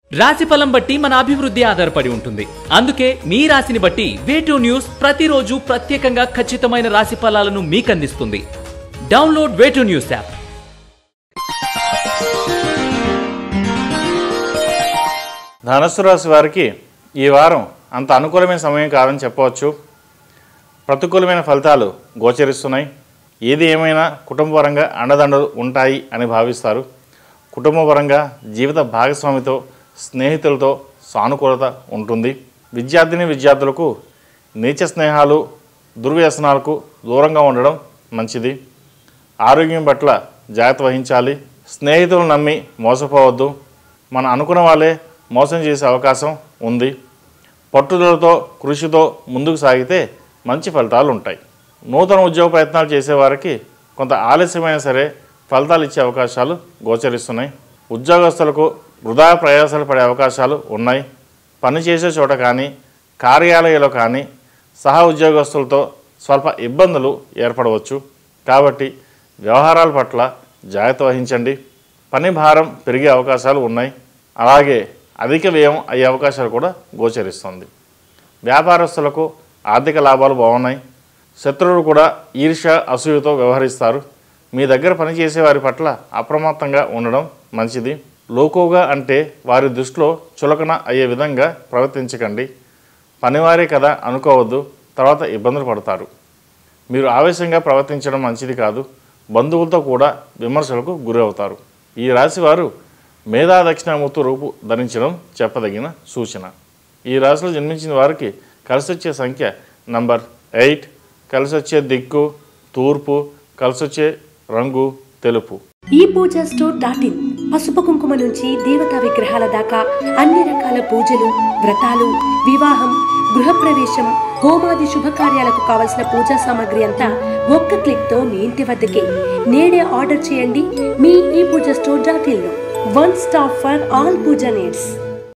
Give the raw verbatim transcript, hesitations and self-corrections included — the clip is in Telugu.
రాశిఫలం బట్టి మన అభివృద్ధి ఆధారపడి ఉంటుంది. అందుకే మీ రాశిని బట్టి వేటూ న్యూస్ ప్రతిరోజు ప్రత్యేకంగా ఖచ్చితమైన రాశి ఫలాలను మీకు అందిస్తుంది. Download way two news app. ధనుస్సు రాశి వారికి ఈ వారం అంత అనుకూలమైన సమయం కాదని చెప్పవచ్చు. ప్రతికూలమైన ఫలితాలు గోచరిస్తున్నాయి. ఏది ఏమైనా కుటుంబపరంగా అండదండలు ఉంటాయి అని భావిస్తారు. కుటుంబపరంగా జీవిత భాగస్వామితో స్నేహితులతో సానుకూలత ఉంటుంది. విద్యార్థిని విద్యార్థులకు నీచ స్నేహాలు దుర్వ్యసనాలకు దూరంగా ఉండడం మంచిది. ఆరోగ్యం పట్ల జాగ్రత్త వహించాలి. స్నేహితులు నమ్మి మోసపోవద్దు. మన అనుకున్న వాళ్ళే మోసం చేసే అవకాశం ఉంది. పట్టుదలతో కృషితో ముందుకు సాగితే మంచి ఫలితాలు ఉంటాయి. నూతన ఉద్యోగ ప్రయత్నాలు చేసేవారికి కొంత ఆలస్యమైన సరే ఫలితాలు ఇచ్చే అవకాశాలు గోచరిస్తున్నాయి. ఉద్యోగస్తులకు వృధా ప్రయాసాలు పడే అవకాశాలు ఉన్నాయి. పనిచేసే చోట కానీ కార్యాలయాల్లో కానీ సహ ఉద్యోగస్తులతో స్వల్ప ఇబ్బందులు ఏర్పడవచ్చు. కాబట్టి వ్యవహారాల పట్ల జాగ్రత్త వహించండి. పని భారం పెరిగే అవకాశాలు ఉన్నాయి. అలాగే అధిక వ్యయం అయ్యే అవకాశాలు కూడా గోచరిస్తుంది. వ్యాపారస్తులకు ఆర్థిక లాభాలు బాగున్నాయి. శత్రువులు కూడా ఈర్ష్య అసూయతో వ్యవహరిస్తారు. మీ దగ్గర పనిచేసే వారి పట్ల అప్రమత్తంగా ఉండడం మంచిది. లోకుగా అంటే వారి దృష్టిలో చులకన అయ్యే విధంగా ప్రవర్తించకండి. పనివారే కదా అనుకోవద్దు, తర్వాత ఇబ్బందులు పడతారు. మీరు ఆవేశంగా ప్రవర్తించడం మంచిది కాదు. బంధువులతో కూడా విమర్శలకు గురి అవుతారు. ఈ రాశి వారు మేధా దక్షిణామూర్తి రూపు ధరించడం చెప్పదగిన సూచన. ఈ రాశిలో జన్మించిన వారికి కలిసి వచ్చే సంఖ్య నంబర్ ఎయిట్, కలిసి వచ్చే దిక్కు తూర్పు, కలిసి వచ్చే రంగు తెలుపు. ఈ పూజా స్టోర్ డాట్ ఇన్ పసుపు కుంకుమ నుంచి దేవతా విగ్రహాల దాకా అన్ని రకాల పూజలు, వ్రతాలు, వివాహం, గృహప్రవేశం, హోమాది శుభకార్యాలకు కావలసిన పూజా సామాగ్రి అంతా ఒక్క క్లిక్ తో మీ ఇంటి వద్దకే. నేడే ఆర్డర్ చేయండి మీ ఈ పూజా స్టోర్ డాట్ ఇన్ లో. One stop for all pooja needs.